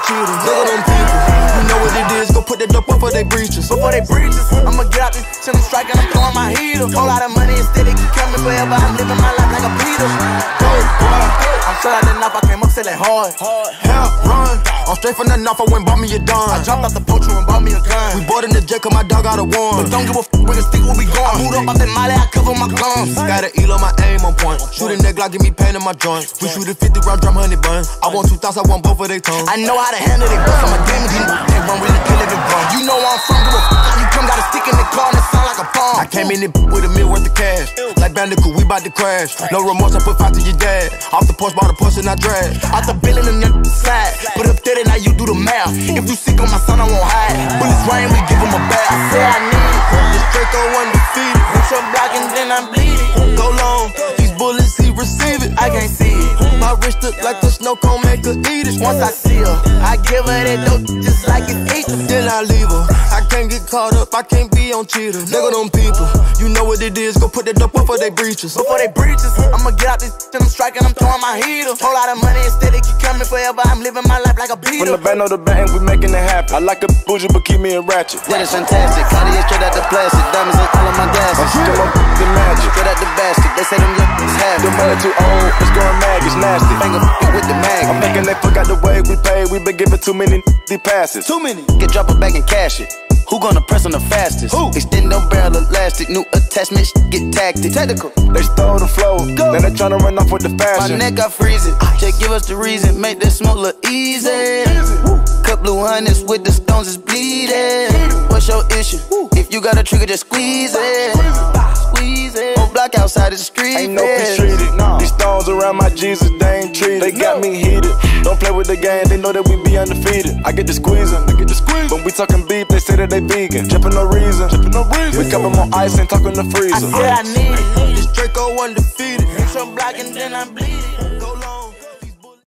cheaters. Look at them people, you know what it is. Go put that dope up for they breaches. I'ma get out this shit, I'm striking, I'm throwing my heater. Whole lot of money instead, it keep coming forever. I'm living my life like a Peter. I'm straight out the knife, I came up selling hard. Hell, run. I'm straight from the knife, I went bought me a dime. I jumped off the poacher and bought me a gun. We bought in the jet, cause my dog got a warrant. But don't give a f with the stick where we going. I moved up out that molly, I cover my gums. Got an eel on my aim on point. Shooting that Glock, give me pain in my joint. We shoot a 50 round drum, honey bun. I want 2 thoughts, I want both of they tongues. I know how to handle it, bust. I'm a damage, they run really kill it and run. You know where I'm from, give a f how you come, got a stick in the car and it sound like a bomb. I came in it with $1 million worth of cash. Like Bandicoot, we bout to crash. No remorse, I put 5 to your dad. Off the porch, bought a push and I drag. Out the building on your side, put up 30, now you do the math. If you sick on my son, I won't hide. Bullets rain, we give him a bath. I say I need this Draco undefeated. hit your block and then I'm bleeding. Go long, these bullets, he receive it. I can't see it. My wrist look like the snow cone, make her eat it. Once I see her, I give her that dope just like it's eaten. Then I leave her. I can't get caught up, I can't be on cheaters. Look at them people, you know what it is. Go put that dope up for they breaches. I'ma get out this shit, I'm striking, I'm throwing my heater. Whole lot of money instead, it keep coming forever. I'm living my life like a Peter. From the band on the band, we making it happen. I like a bougie, but keep me in ratchet. That is fantastic. Cartier straight out the plastic. Diamonds in all of my glasses. Come up the magic. Straight out the basket. They say them young's happy. The money too old, it's going mag, it's nasty. Finger with the mag. I'm thinking they forgot the way we pay. We been giving too many passes. Too many. Get drop it back and cash it. Who gonna press on the fastest? Who? Extend them barrel elastic. New attachments get tactic. Technical. They stole the flow. Now they tryna run off with the My fashion. neck got freezing. Just give us the reason. Make that smoke look easy. Cut blue hundreds with the stones is bleeding. What's your issue? If you got a trigger, just squeeze it. Squeeze it. Whole block outside the street. Ain't no peace treated. No. These stones around my Jesus, they ain't treated. They got me heated. Don't play with the game, they know that we be undefeated. I get the squeezing. When we talking beef, they say that they vegan. Drippin' no reason. We cup 'em on ice and talking the freezer. I said I need it. This Draco undefeated. Hit your block and then I'm bleeding.